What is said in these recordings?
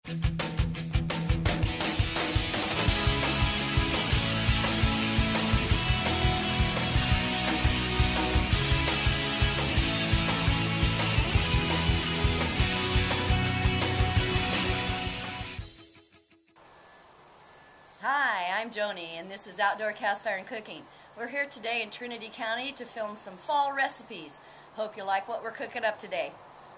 Hi, I'm Joni, and this is Outdoor Cast Iron Cooking. We're here today in Trinity County to film some fall recipes. Hope you like what we're cooking up today.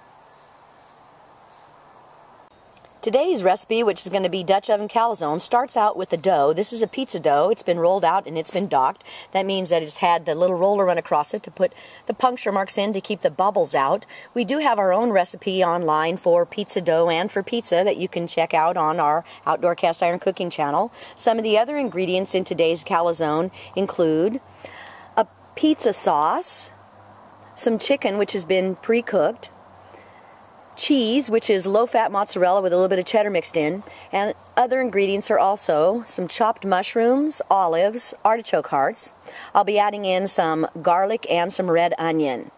Today's recipe, which is going to be Dutch Oven Calzone, starts out with the dough. This is a pizza dough. It's been rolled out and it's been docked. That means that it's had the little roller run across it to put the puncture marks in to keep the bubbles out. We do have our own recipe online for pizza dough and for pizza that you can check out on our Outdoor Cast Iron Cooking channel. Some of the other ingredients in today's calzone include a pizza sauce, some chicken which has been pre-cooked, cheese, which is low-fat mozzarella with a little bit of cheddar mixed in, and other ingredients are also some chopped mushrooms, olives, artichoke hearts. I'll be adding in some garlic and some red onion.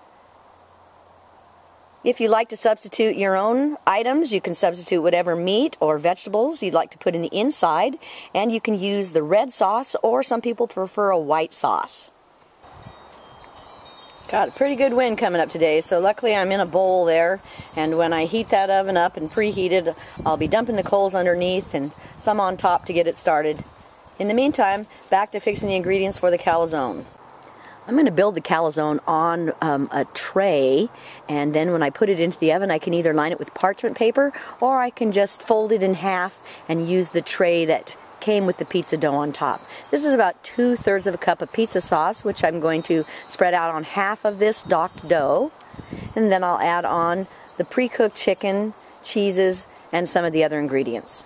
If you like to substitute your own items, you can substitute whatever meat or vegetables you'd like to put in the inside, and you can use the red sauce, or some people prefer a white sauce. Got a pretty good wind coming up today, so luckily I'm in a bowl there, and when I heat that oven up and preheat it, I'll be dumping the coals underneath and some on top to get it started. In the meantime, back to fixing the ingredients for the calzone. I'm going to build the calzone on a tray, and then when I put it into the oven, I can either line it with parchment paper, or I can just fold it in half and use the tray that came with the pizza dough on top. This is about 2/3 of a cup of pizza sauce, which I'm going to spread out on half of this docked dough, and then I'll add on the pre-cooked chicken, cheeses, and some of the other ingredients.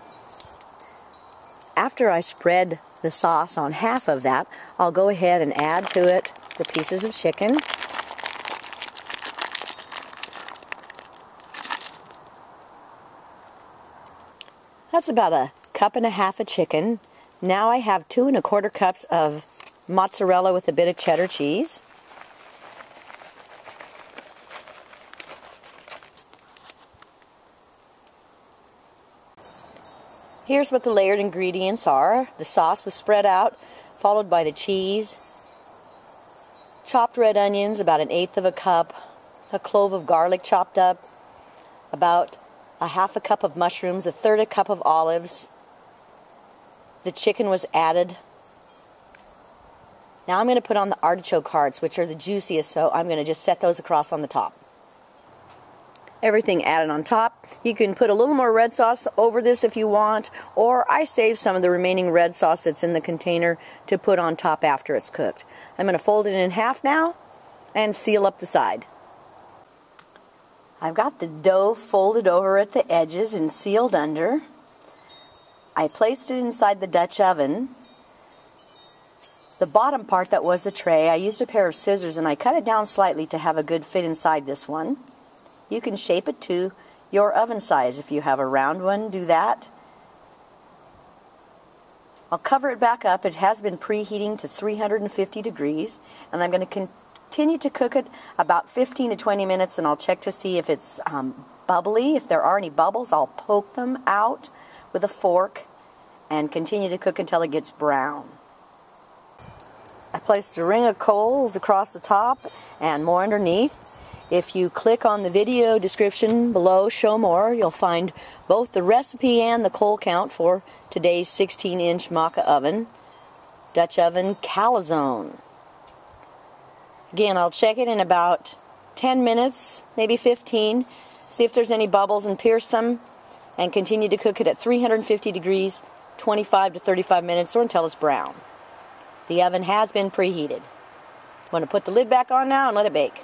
After I spread the sauce on half of that, I'll go ahead and add to it the pieces of chicken. That's about a cup and a half of chicken. Now I have 2 1/4 cups of mozzarella with a bit of cheddar cheese. Here's what the layered ingredients are. The sauce was spread out, followed by the cheese, chopped red onions, about 1/8 of a cup, a clove of garlic chopped up, about a half a cup of mushrooms, 1/3 a cup of olives. The chicken was added. Now I'm going to put on the artichoke hearts, which are the juiciest, so I'm going to just set those across on the top. Everything added on top. You can put a little more red sauce over this if you want, or I saved some of the remaining red sauce that's in the container to put on top after it's cooked. I'm going to fold it in half now and seal up the side. I've got the dough folded over at the edges and sealed under. I placed it inside the Dutch oven. The bottom part that was the tray, I used a pair of scissors and I cut it down slightly to have a good fit inside this one. You can shape it to your oven size. If you have a round one, do that. I'll cover it back up. It has been preheating to 350 degrees, and I'm going to continue to cook it about 15 to 20 minutes, and I'll check to see if it's bubbly. If there are any bubbles, I'll poke them out with a fork and continue to cook until it gets brown. I placed a ring of coals across the top and more underneath. If you click on the video description below, show more, you'll find both the recipe and the coal count for today's 16-inch maca oven, Dutch Oven Calzone. Again, I'll check it in about 10 minutes, maybe 15, see if there's any bubbles and pierce them, and continue to cook it at 350 degrees, 25 to 35 minutes, or until it's brown. The oven has been preheated. I'm going to put the lid back on now and let it bake.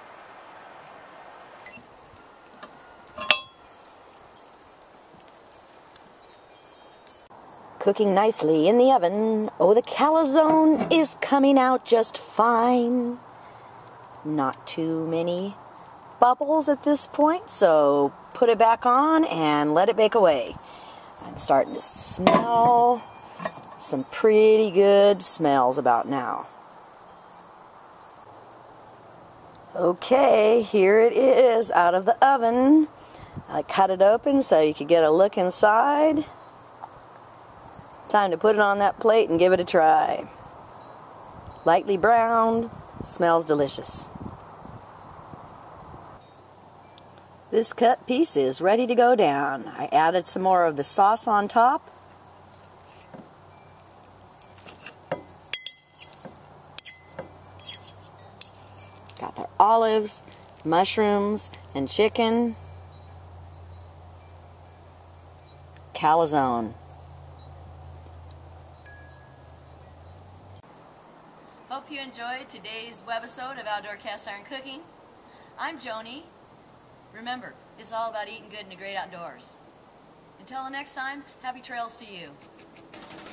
Cooking nicely in the oven. Oh, the calzone is coming out just fine. Not too many bubbles at this point, so put it back on and let it bake away. I'm starting to smell some pretty good smells about now. Okay, here it is out of the oven. I cut it open so you could get a look inside. Time to put it on that plate and give it a try. Lightly browned, smells delicious. This cut piece is ready to go down. I added some more of the sauce on top. Got the olives, mushrooms, and chicken. Calzone. Hope you enjoyed today's webisode of Outdoor Cast Iron Cooking. I'm Joni. Remember, it's all about eating good in the great outdoors. Until the next time, happy trails to you.